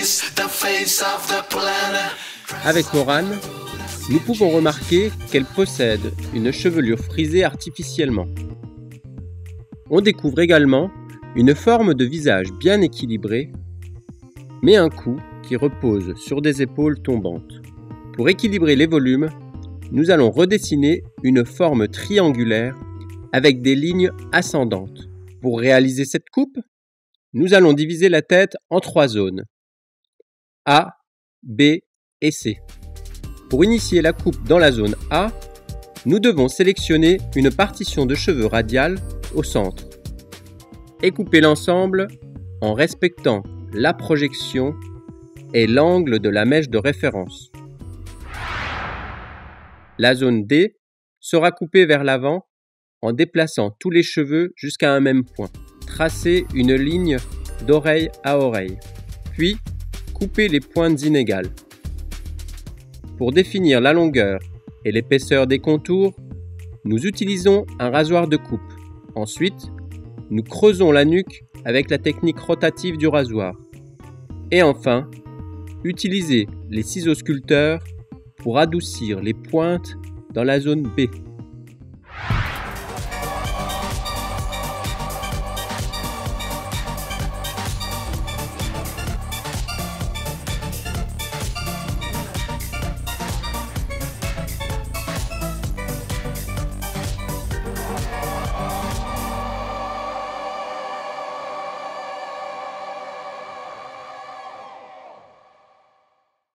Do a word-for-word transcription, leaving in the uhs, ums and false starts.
Avec Morane, nous pouvons remarquer qu'elle possède une chevelure frisée artificiellement. On découvre également une forme de visage bien équilibrée, mais un cou qui repose sur des épaules tombantes. Pour équilibrer les volumes, nous allons redessiner une forme triangulaire avec des lignes ascendantes. Pour réaliser cette coupe, nous allons diviser la tête en trois zones, A, B et C. Pour initier la coupe dans la zone A, nous devons sélectionner une partition de cheveux radiale au centre et couper l'ensemble en respectant la projection et l'angle de la mèche de référence. La zone D sera coupée vers l'avant en déplaçant tous les cheveux jusqu'à un même point. Tracez une ligne d'oreille à oreille, puis coupez les pointes inégales. Pour définir la longueur et l'épaisseur des contours, nous utilisons un rasoir de coupe. Ensuite, nous creusons la nuque avec la technique rotative du rasoir. Et enfin, utilisez les ciseaux sculpteurs pour adoucir les pointes dans la zone B.